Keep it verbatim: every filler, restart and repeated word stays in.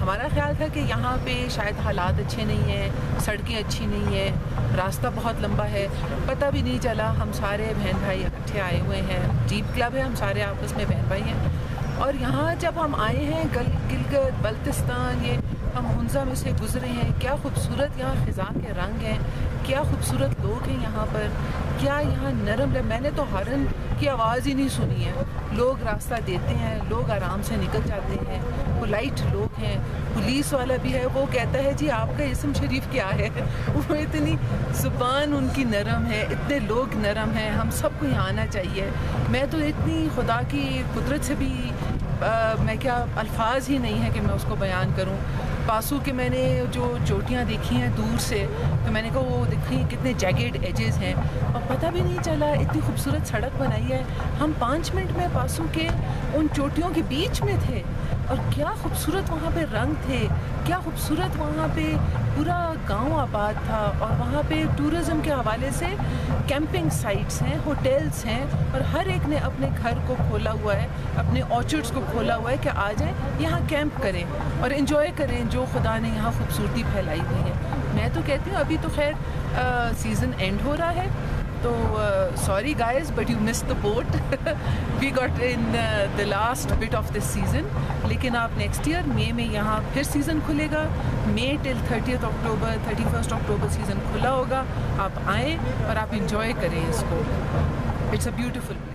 ہمارا خیال تھا کہ یہاں پہ شاید حالات اچھے نہیں ہیں، سڑکیں اچھی نہیں ہیں، راستہ بہت لمبا ہے، پتہ بھی نہیں چلا. ہم سارے بہن بھائی اکٹھے آئے ہوئے ہیں، جیپ کلب ہے، ہم سارے آپس میں بہن بھائی ہیں. اور یہاں جب ہم آئے ہیں گل گلگت بلتستان، یہ ہم ہنزا میں سے گزرے ہیں، کیا خوبصورت یہاں خزاں کے رنگ ہیں، کیا خوبصورت لوگ ہیں یہاں پر، کیا یہاں نرم. میں نے تو ہارن کی آواز ہی نہیں سنی ہے. لوگ راستہ دیتے ہیں، لوگ آرام سے نکل جاتے ہیں، پولائٹ لوگ ہیں. پولیس والا بھی ہے، وہ کہتا ہے جی آپ کا اسم شریف کیا ہے. وہ اتنی زبان ان کی نرم ہے، اتنے لوگ نرم ہیں. ہم سب کو یہاں آنا چاہیے. میں تو اتنی خدا کی قدرت سے بھی آ, میں کیا الفاظ ہی نہیں ہے کہ میں اس کو بیان کروں. پاسو کے میں نے جو چوٹیاں دیکھی ہیں دور سے، تو میں نے کہا وہ دیکھیں کتنے جیگیڈ ایجز ہیں، اور پتہ بھی نہیں چلا. اتنی خوبصورت سڑک بنائی ہے. ہم پانچ منٹ میں پاسو کے ان چوٹیوں کے بیچ میں تھے، اور کیا خوبصورت وہاں پہ رنگ تھے، کیا خوبصورت وہاں پہ پورا گاؤں آباد تھا. اور وہاں پہ ٹورزم کے حوالے سے کیمپنگ سائٹس ہیں، ہوٹلس ہیں، اور ہر ایک نے اپنے گھر کو کھولا ہوا ہے، اپنے آرچرڈس کو کھولا ہوا ہے کہ آ جائیں یہاں کیمپ کریں اور انجوائے کریں جو خدا نے یہاں خوبصورتی پھیلائی ہوئی ہے. میں تو کہتی ہوں ابھی تو خیر سیزن اینڈ ہو رہا ہے، تو sorry guys but you miss the boat. We got in the last bit of this season. لیکن آپ نیکسٹ ایئر مئی میں یہاں پھر سیزن کھلے گا. May till thirtieth October thirty first October season کھلا ہوگا. آپ آئیں اور آپ انجوائے کریں اس کو. It's a beautiful